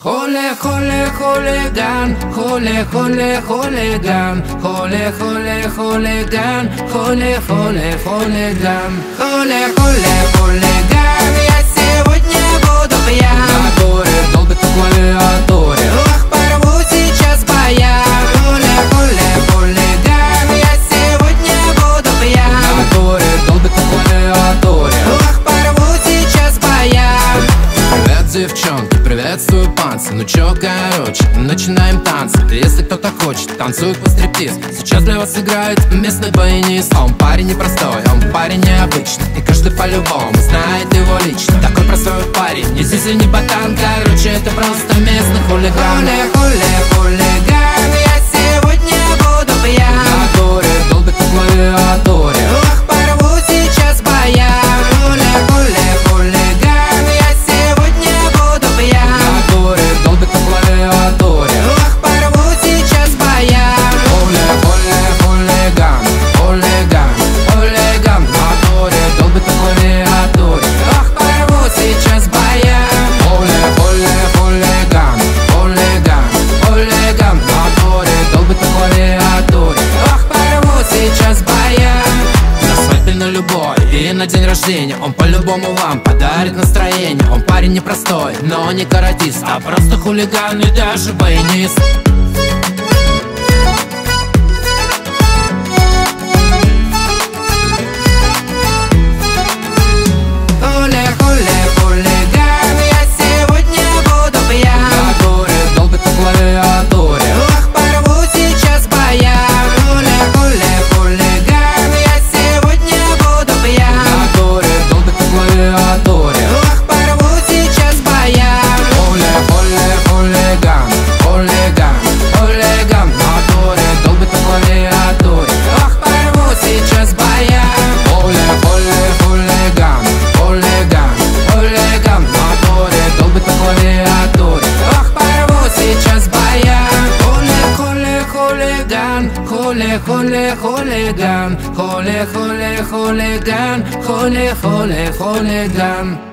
Холе, холе, хулиган, холе, холе, хулиган, холе, холе, хулиган, холе, холе, хулиган, холе, холе, хулиган. Я сегодня буду пьян, который долбит по клавиатуре. Ох, порву сейчас баян. Холе, холе, хулиган. Я сегодня буду пьян, который долбит по клавиатуре. Ох, порву сейчас баян. Привет, девчонки, приветствую панцы. Ну чё, короче, начинаем танцы. Если кто-то хочет, танцует по стриптиз. Сейчас для вас играет местный баянист. Он парень непростой, он парень необычный, и каждый по-любому знает его лично. Такой простой парень, не зизи, не ботан. Короче, это просто местный хулиган. Хуле, хулиган. Я сегодня буду пьян, который долбит по клавиатуре. Ох, порву сейчас баян. Хуле, хуле, хулиган. Я сегодня буду пьян, который долбит по клавиатуре. Ох, порву сейчас баян. Хуле, хуле, хулиган, хулиган, хулиган, который долбит по клавиатуре. Ох, порву сейчас баян. Хуле, хуле, хулиган, хулиган, хулиган, который долбит по клавиатуре. Ох, порву сейчас баян. На свадьбе, на любой и на день рождения он по-любому вам подарит настроение. Он парень непростой, но не каратист, а просто хулиган и даже баянист. Хуле, хуле, хулиган. Я сегодня буду пьян, который долбит по клавиатуре. Ох, порву сейчас баян. Хуле, хуле, хулиган. Я сегодня буду пьян, который долбит по клавиатуре. Ох, порву сейчас баян. Хуле, хуле, хулиган, хулиган, хулиган, который долбит по клавиатуре. Ох, порву сейчас баян. Хуле, хуле, хулиган, хулиган, хулиган, который долбит по клавиатуре. Ох, порву сейчас баян. Хуле, хуле, хулиган, хуле, хуле, хулиган, хуле, хуле, хулиган, хуле, хуле, хулиган.